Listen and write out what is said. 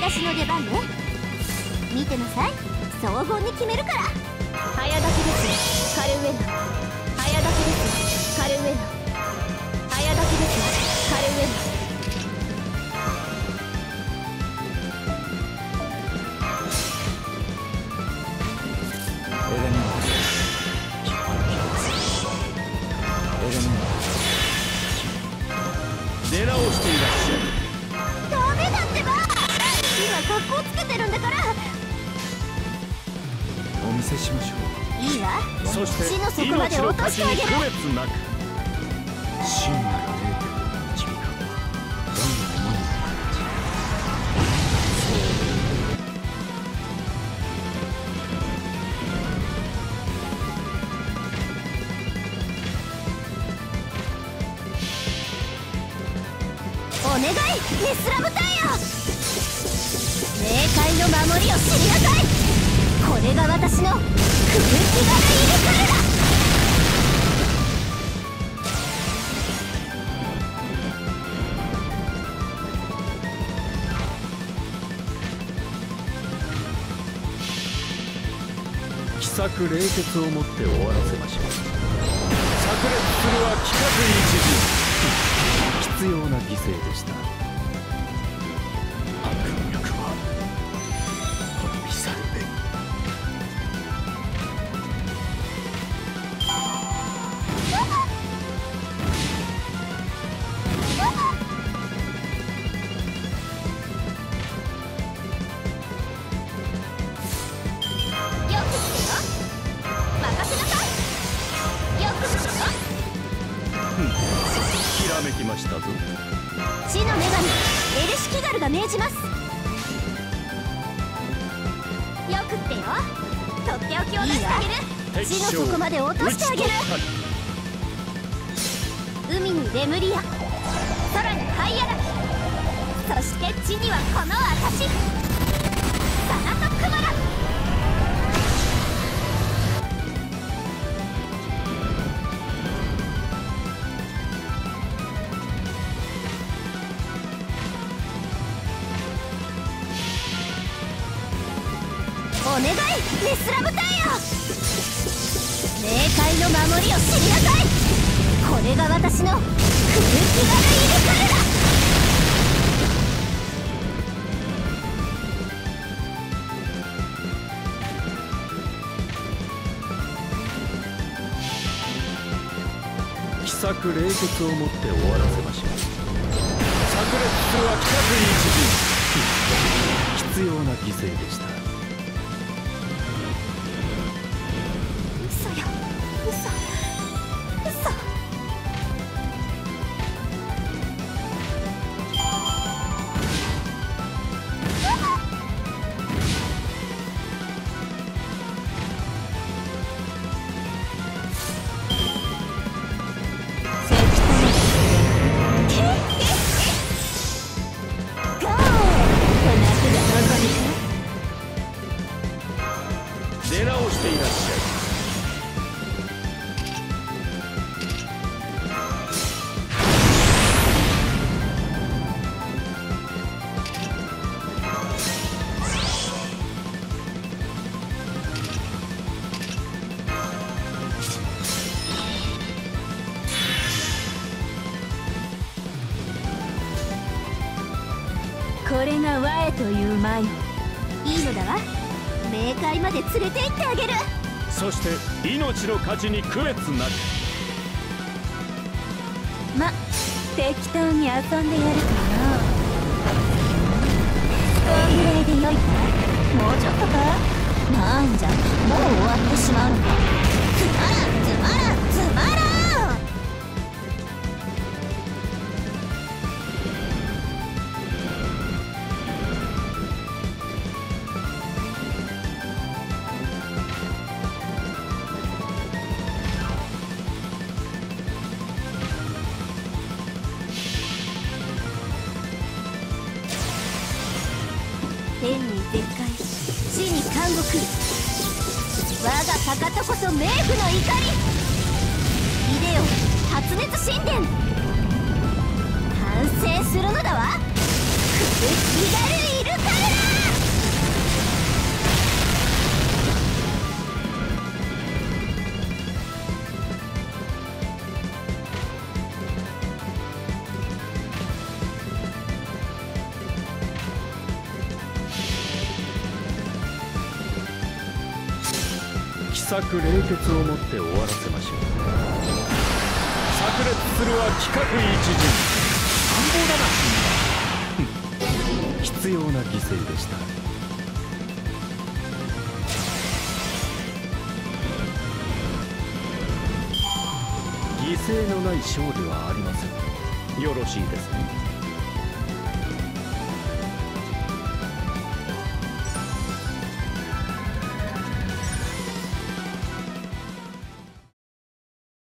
私の出番ね。見てなさい、荘厳に決めるから。 早炊きですカルウェナ。早炊きですカルウェナ。早炊きですカルウェナ。 出直していらっしゃい。 ダメだってば、今格好つけてるんだから。 お見せしましょう。 いいわ、 そして地の底まで落としてあげる。 命の価値に区別なく真なる霊という導かどんなものかお願い、ネスラム隊よ。冥界の守りを知りなさい。これが私の空気がいるからだ。 奇策冷血をもって終わらせましょう。炸裂するは聞かず一陣。必要な犠牲でした。悪力は滅び去るべき。ひらめきましたぞ。 地の女神エルシキガルが命じます。よくってよ、とっておきを出してあげる。地の底まで落としてあげる。海にレムリア、空にハイアラキ、そして地にはこの私サナトクマラ。お願い、ネスラム隊よ。冥界の守りを知りなさい。これが私の空気がいるからだ。 奇策冷血をもって終わらせましょう。炸裂するは聞かず一陣。必要な犠牲でした。 嘘よ、嘘。 出直していらっしゃい。 これが我という魔よ。 いいのだわ、冥界まで連れて行ってあげる。 そして命の価値に区別なく。 ま、適当に遊んでやるかな。こんぐらいでよいか。もうちょっとか。なんじゃ、もう終わってしまうのか。つまらんつまらんつまらん。 天に絶海、地に監獄。我がかかとこそ冥府の怒り。いでよ、発熱神殿。反省するのだわ。空気がるいるからだ。 策冷血をもって終わらせましょう。炸裂するは規格一陣。乱暴だな君は。必要な犠牲でした。犠牲のない勝利はありません。よろしいですね。